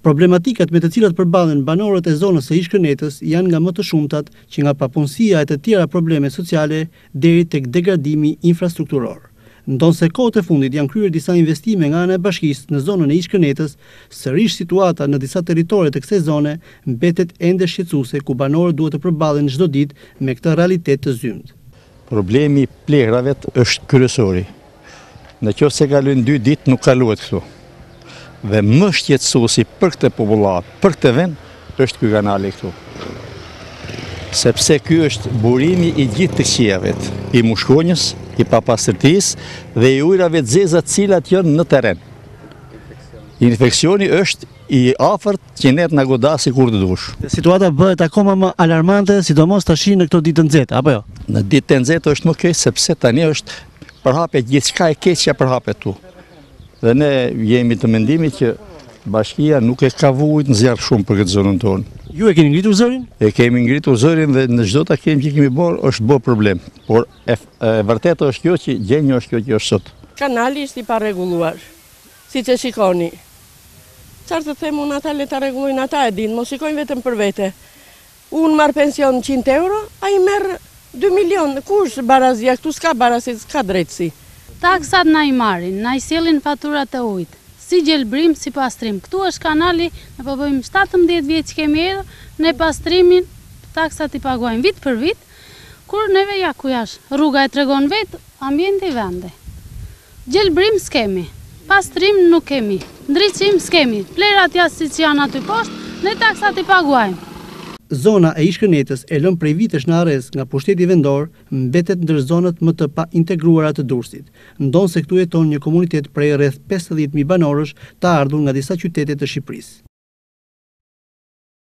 Problematikat me të cilat përballen banorët e zonës së Ish-Kërnetës janë nga më të shumtat, që nga papunësia e të tjera probleme sociale deri tek degradimi infrastrukturor. Ndonse kohët e fundit janë kryer disa investime nga ana e bashkisë në zonën e Ish-Kërnetës, sërish situata në disa territore të kësaj zone mbetet ende shqetësuese, ku banorët duhet të përballen çdo ditë me këtë realitet të zymt. Problemi i plehrave është kryesori. Nëse kalojnë 2 ditë nuk kalohet këtu. Dhe më shqetësuesi për këtë popullat, për këtë vend, është ky kanali këtu. Sepse ky është burimi i gjithë të qiellit, i mushkonjës, i papastërtisë dhe i ujrave të zeza të cilat janë në terren. Infeksioni është i afërt që ne na godasi kur të dush. Situata bëhet akoma më alarmante, sidomos tash në këto ditë të nxehta, apo jo? Në ditë të nxehta është më keq sepse tani është përhapet gjithçka e keqja përhapet tu. Dhe ne jemi të mendimit që bashkia nuk e ka vujt në zjarr shumë për këtë zonën tonë. Ju e keni ngritur zërin? E kemi ngritur zërin dhe në çdo takim që kemi bërë është bërë problem. Por e vërtetë është kjo që gjendja është kjo që është sot. Kanali është i parregulluar, siç e shikoni. Çfarë të them unë, ata le ta rregullojnë, ata e dinë, mos shikojnë vetëm për vete. Unë marr pension 100 euro, ai merr 2 milion. Kush barazia këtu? S'ka barazi, s'ka drejtësi. Taksat na i marrin, na i sjellin faturat e ujit. Si gjelbrim, si pastrim. Këtu është kanali, ne po bëjmë 17 vjet që kemi erdhur, ne pastrimin, taksat i paguajmë vit për vit, kur neve ja ku jash. Rruga e tregon vet ambienti i vendit. Gjelbrim s'kemi, pastrim nuk kemi, ndriçim s'kemi. Plerat jashtë siç janë aty poshtë, ne taksat i paguajmë. Zona e Ish-Kërnetës e lënë prej vitesh në arrest nga pushteti vendor, mbetet ndër zonat më të pa integruara të Durrësit. Ndonse këtu jeton një komunitet prej rreth 50.000 banorësh të ardhur nga disa qytete të Shqipërisë.